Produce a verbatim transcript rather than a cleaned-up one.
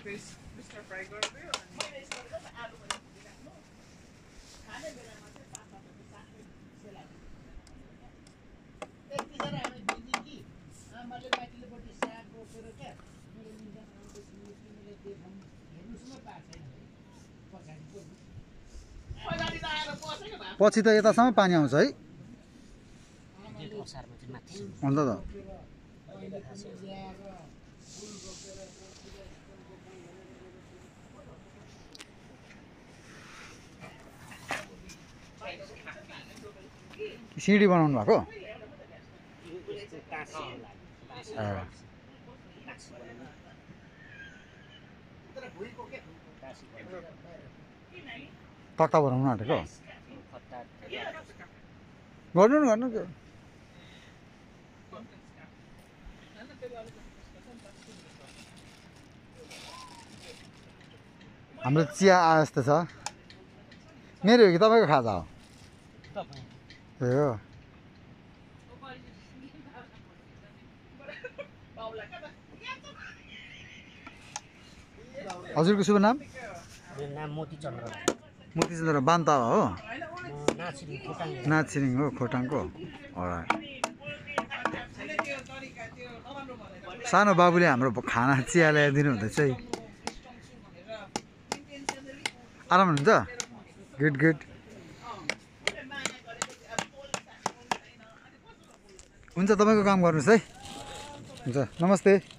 पछि त यतासम्म पानी आउँछ है अन्त त सिडी बनाउनु भएको तक्ता बनाउनु आँटेको गर्नु न गर्नु हाम्रो चिया आए जस्तो छ मेरो हो कि तपाईँको खाजा हो ए हो हजुरको शुभ नाम नाम मोतीचन्द्र मोतीचन्द्र बान्ता हो नाचिरिङ खोटाङ नाचिरिङ हो खोटाङको सानो बाबुले हाम्रो खाना चिया ल्याइदिनु हुँदैछ है आराम हुनुहुन्छ गुड गुड हुन्छ तपाईँको काम गर्नुहोस् है हुन्छ नमस्ते